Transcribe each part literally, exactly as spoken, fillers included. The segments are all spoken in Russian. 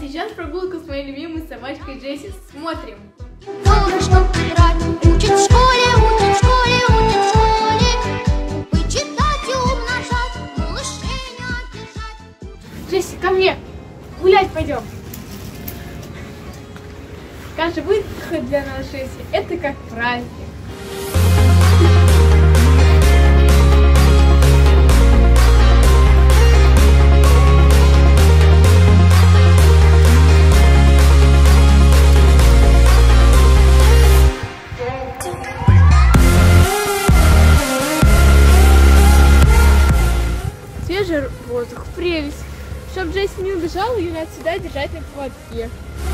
сейчас прогулка с моей любимой собачкой Джесси. Смотрим. Долго чтоб играть, учит в школе, учит в школе, учит в школе. Буквы читать и умножать, малышей не обижать. Джесси, ко мне! Гулять пойдем! Каждый выход для нас Джесси — это как праздник. Свежий воздух, прелесть. Чтоб Джесси не убежала, ее надо сюда держать на поводке.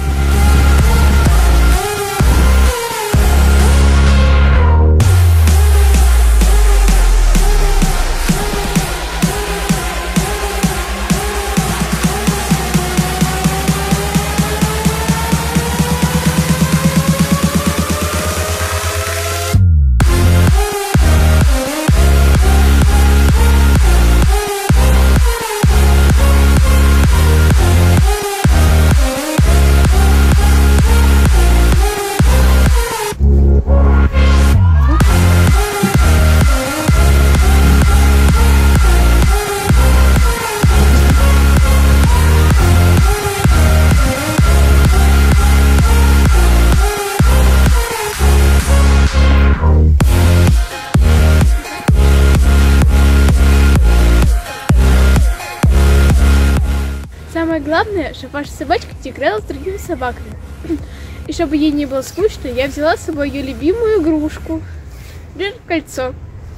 Самое главное, чтобы ваша собачка не играла с другими собаками. И чтобы ей не было скучно, я взяла с собой ее любимую игрушку. Держи кольцо.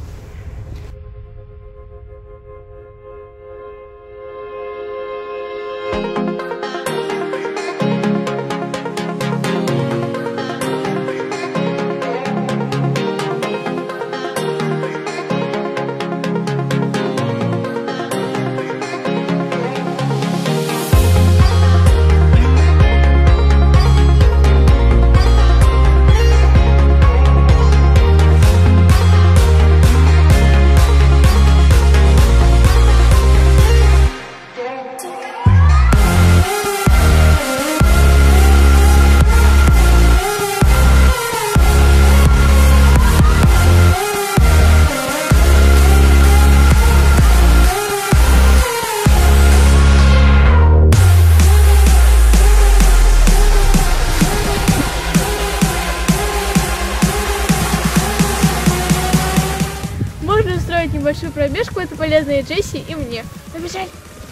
Небольшую пробежку, это полезно и Джесси, и мне. Побежали!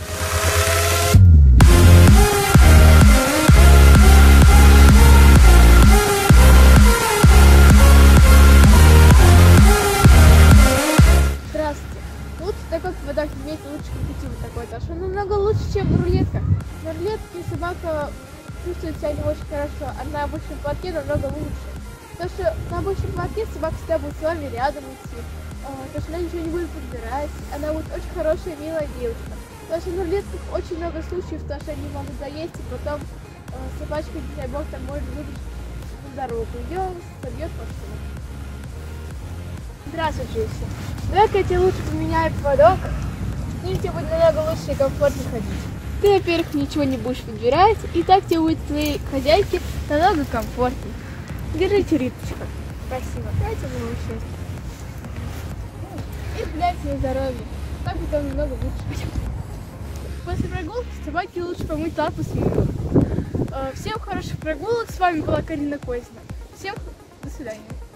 Здравствуйте! Лучше такой поводок иметь, лучше купить вот такой, потому что намного лучше, чем рулетка. На рулетке собака чувствует себя не очень хорошо, а на обычном поводке намного лучше. Потому что на обычном поводке собака всегда будет с вами рядом идти. Потому что она ничего не будет подбирать, она будет очень хорошая, милая девочка. Потому что на рулетках очень много случаев, потому что они могут заесть, и потом э, собачка, не дай бог, там может выбежать на дорогу. Ее собьет машину. Здравствуй, Джесси. Давай-ка я тебе лучше поменяю поводок. С ним тебе будет намного лучше и комфортнее ходить. Ты, во-первых, ничего не будешь подбирать, и так тебе будет твоей хозяйке намного комфортнее. Держите, Риточка. Спасибо. Давайте моему счастью. И гулять на здоровье. Так будет намного лучше. После прогулки собаке лучше помыть лапы с мылом. Всем хороших прогулок. С вами была Карина Козина. Всем до свидания.